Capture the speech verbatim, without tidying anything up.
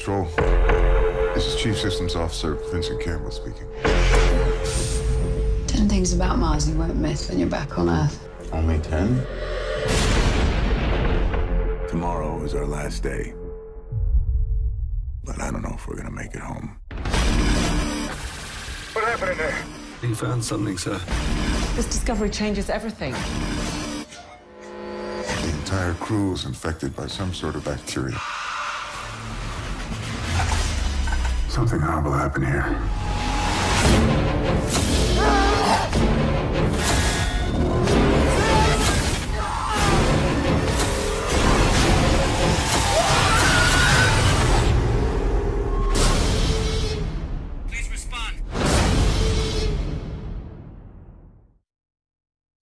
Control. This is Chief Systems Officer Vincent Campbell speaking. Ten things about Mars you won't miss when you're back on Earth. Only ten? Tomorrow is our last day. But I don't know if we're gonna make it home. What happened in there? He found something, sir. This discovery changes everything. The entire crew is infected by some sort of bacteria. Something horrible happened here.